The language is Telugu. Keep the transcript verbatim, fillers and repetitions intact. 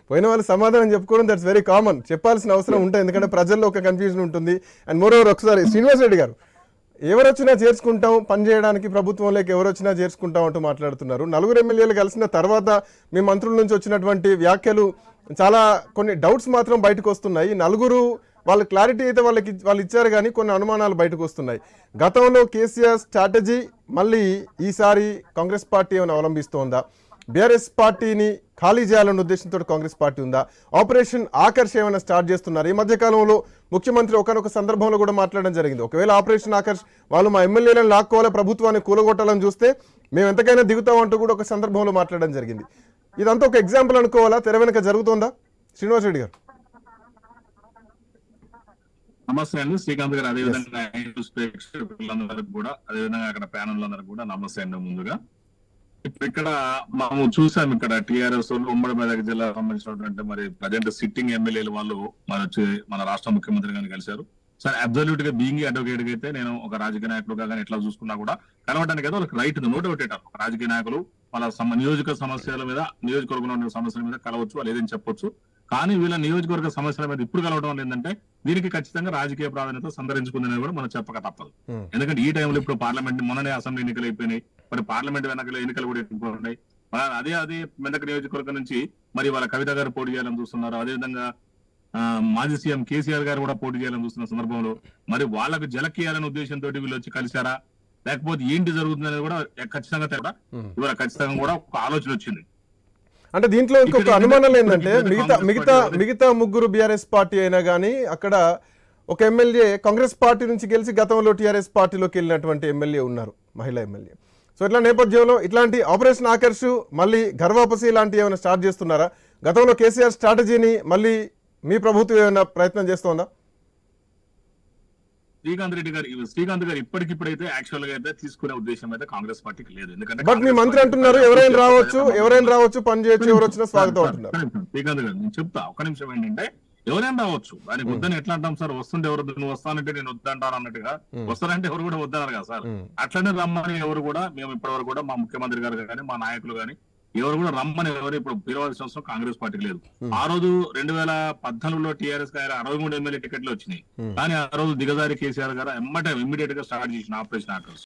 పోయిన వాళ్ళు సమాధానం చెప్పుకోవడం దట్స్ వెరీ కామన్. చెప్పాల్సిన అవసరం ఉంటుంది, ఎందుకంటే ప్రజల్లో ఒక కన్ఫ్యూజన్ ఉంటుంది. అండ్ మోర్ ఓవర్ ఒకసారి శ్రీనివాస్ రెడ్డి గారు, ఎవరు వచ్చినా చేర్చుకుంటాం, పనిచేయడానికి ప్రభుత్వంలోకి ఎవరు వచ్చినా చేర్చుకుంటాం అంటూ మాట్లాడుతున్నారు. నలుగురు ఎమ్మెల్యేలు కలిసిన తర్వాత మీ మంత్రుల నుంచి వచ్చినటువంటి వ్యాఖ్యలు చాలా కొన్ని డౌట్స్ మాత్రం బయటకు వస్తున్నాయి. నలుగురు వాళ్ళ క్లారిటీ అయితే వాళ్ళకి వాళ్ళు ఇచ్చారు, కానీ కొన్ని అనుమానాలు బయటకు వస్తున్నాయి. గతంలో కేసీఆర్ స్ట్రాటజీ మళ్ళీ ఈసారి కాంగ్రెస్ పార్టీ ఏమైనా అవలంబిస్తోందా? బీఆర్ఎస్ పార్టీని ఖాళీ చేయాలన్న ఉద్దేశంతో కాంగ్రెస్ పార్టీ ఉందా? ఆపరేషన్ ఆకర్ష్ ఏమైనా స్టార్ట్ చేస్తున్నారు? ఈ మధ్య కాలంలో ముఖ్యమంత్రి ఒకనొక సందర్భంలో కూడా మాట్లాడడం జరిగింది, ఒకవేళ ఆపరేషన్ ఆకర్ష్ వాళ్ళు మా ఎమ్మెల్యేలను లాక్కోవాలి, ప్రభుత్వాన్ని కూలగొట్టాలని చూస్తే మేము ఎంతకైనా దిగుతామంటూ కూడా ఒక సందర్భంలో మాట్లాడడం జరిగింది. ఇదంతా ఒక ఎగ్జాంపుల్ అనుకోవాలా? తెర వెనుక జరుగుతోందా? శ్రీనివాస్ రెడ్డి గారు. నమస్తే అండి శ్రీకాంత్ గారు, అదేవిధంగా ప్రేక్షకులందరికీ కూడా, అదేవిధంగా అక్కడ ప్యానల్ అందరికి కూడా నమస్తే అండి. ముందుగా ఇప్పుడు ఇక్కడ మనము చూసాం, ఇక్కడ టీఆర్ఎస్ వాళ్ళు ఉమ్మడి మెదక్ జిల్లా సంబంధించినటువంటి మరి ప్రజెంట్ సిట్టింగ్ ఎమ్మెల్యేలు వాళ్ళు మన వచ్చి మన రాష్ట్ర ముఖ్యమంత్రి గారిని కలిశారు. సరే అబ్జల్యూట్ గా బీయింగ్ అడ్వకేట్ అయితే నేను ఒక రాజకీయ నాయకుడుగా కానీ ఎట్లా చూసుకున్నా కూడా కలవడానికి అయితే వాళ్ళకి రైట్ ఉంది, నోట్ పెట్టారు. రాజకీయ నాయకులు వాళ్ళ నియోజక సమస్యల మీద, నియోజకవర్గంలో సమస్యల మీద కలవచ్చు, వాళ్ళు ఏదైనా చెప్పొచ్చు. కానీ వీళ్ళ నియోజకవర్గ సమస్యల మీద ఇప్పుడు కలవడం వల్ల ఏంటంటే దీనికి ఖచ్చితంగా రాజకీయ ప్రాధాన్యత సంతరించుకుందని కూడా మనం చెప్పక తప్పదు. ఎందుకంటే ఈ టైంలో ఇప్పుడు పార్లమెంట్ మొన్ననే అసెంబ్లీ ఎన్నికలు అయిపోయినాయి, మరి పార్లమెంట్ వెనకల ఎన్నికలు కూడా ఎక్కువ అదే అదే మెదక్ నియోజకవర్గం నుంచి మరి వాళ్ళ కవిత గారు పోటీ చేయాలని చూస్తున్నారు. అదేవిధంగా ఆ మాజీ సీఎం కేసీఆర్ గారు కూడా పోటీ చేయాలని చూస్తున్న సందర్భంలో మరి వాళ్ళకు జలకేయాలనే ఉద్దేశంతో వీళ్ళు వచ్చి కలిశారా, లేకపోతే ఏంటి జరుగుతుంది అనేది కూడా ఖచ్చితంగా కూడా ఇవాళ ఖచ్చితంగా కూడా ఒక ఆలోచన వచ్చింది. అంటే దీంట్లో ఇంకొక అనుమానం ఏంటంటే మిగతా మిగతా మిగతా ముగ్గురు బీఆర్ఎస్ పార్టీ అయినా కానీ అక్కడ ఒక ఎమ్మెల్యే కాంగ్రెస్ పార్టీ నుంచి గెలిచి గతంలో టీఆర్ఎస్ పార్టీలోకి వెళ్ళినటువంటి ఎమ్మెల్యే ఉన్నారు, మహిళా ఎమ్మెల్యే. సో ఇట్లా నేపథ్యంలో ఇట్లాంటి ఆపరేషన్ ఆకర్ష్ మళ్ళీ గర్వాపసి ఇలాంటివి ఏమైనా స్టార్ట్ చేస్తున్నారా? గతంలో కేసీఆర్ స్ట్రాటజీని మళ్ళీ మీ ప్రభుత్వం ఏమైనా ప్రయత్నం చేస్తోందా? శ్రీకాంత్ రెడ్డి గారు శ్రీకాంత్ గారు ఇప్పటికిప్పుడైతే యాక్చువల్ గా అయితే తీసుకునే ఉద్దేశం అయితే కాంగ్రెస్ పార్టీకి లేదు. ఎందుకంటే బట్ మీ మంత్రి అంటున్నారు ఎవరైనా రావచ్చు, ఎవరైనా రావచ్చు, పని చేయొచ్చు, ఎవరు వచ్చినా స్వాగతం అంటున్నారు. శ్రీకాంత్ గారు నేను చెప్తా ఒక నిమిషం, ఏంటంటే ఎవరైనా రావచ్చు, దానికి వద్దని ఎట్లా అంటాం సార్? వస్తుంటే ఎవరు నువ్వు వస్తానంటే నేను వద్దంటాను అన్నట్టుగా, వస్తానంటే ఎవరు కూడా వద్దన్నారు కదా సార్. అట్లనే రమ్మని ఎవరు కూడా మేము ఇప్పటి వరకు కూడా మా ముఖ్యమంత్రి గారు కానీ మా నాయకులు కానీ ఎవరు కూడా రమ్మని ఎవరు ఇప్పుడు పిలవాల్సిన అవసరం కాంగ్రెస్ పార్టీకి లేదు. ఆ రోజు రెండు వేల పద్నాలుగులో టీఆర్ఎస్ గారు అరవై మూడు ఎమ్మెల్యే టికెట్లు వచ్చినాయి, కానీ ఆ రోజు దిగజారి కేసీఆర్ గారు ఎమ్మటే ఇమ్మీడియట్ గా స్టార్ట్ చేసిన ఆపరేషన్ ఆకర్ష్.